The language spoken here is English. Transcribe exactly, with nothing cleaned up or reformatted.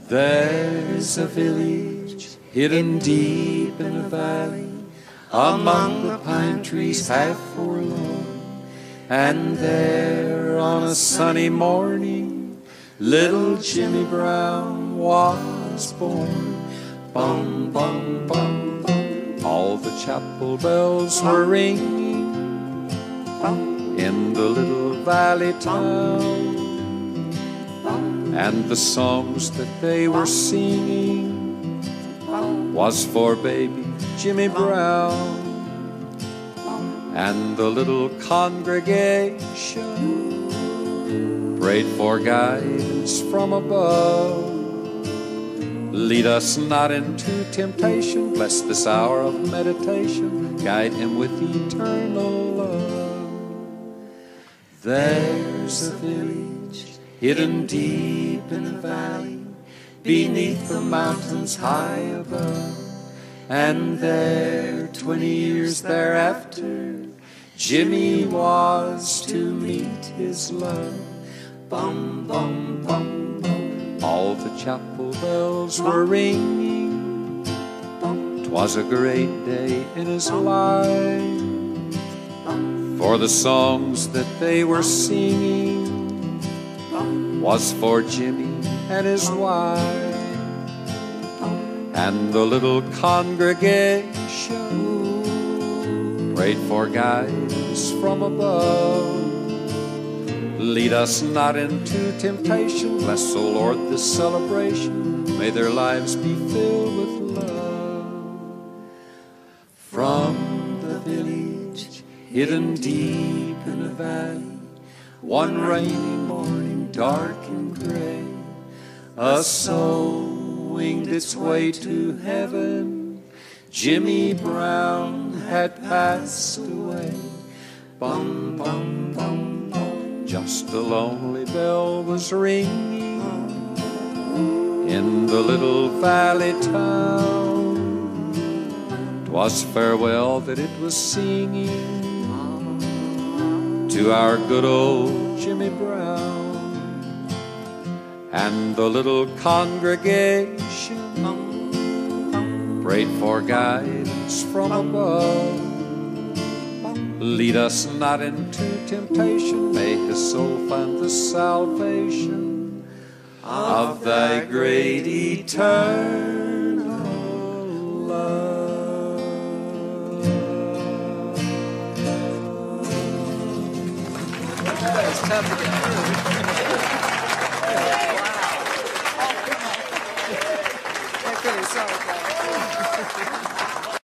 There's a village hidden deep in a valley, among the pine trees half forlorn. And there on a sunny morning, little Jimmy Brown was born. Bum, bum, bum, bum. All the chapel bells were ringing in the little valley town. And the songs that they were singing was for baby Jimmy Brown. And the little congregation prayed for guidance from above. Lead us not into temptation, bless this hour of meditation, guide him with eternal love. There's a village hidden deep in a valley, beneath the mountains high above. And there, twenty years thereafter, Jimmy was to meet his love. Bum, bum, bum, bum. All the chapel bells were ringing. 'Twas a great day in his life, for the songs that they were singing was for Jimmy and his wife. And the little congregation prayed for guidance from above. Lead us not into temptation, bless, O Lord, this celebration. May their lives be filled with love. From the village hidden deep in a valley, one rainy morning, dark and gray, a soul winged its way to heaven. Jimmy Brown had passed away. Bum, bum, bum, bum. Just a lonely bell was ringing in the little valley town. 'Twas farewell that it was singing to our good old Jimmy Brown. And the little congregation prayed for guidance from above. Lead us not into temptation, may his soul find the salvation of thy great eternal love. It's tough to get through. Sorry, guys.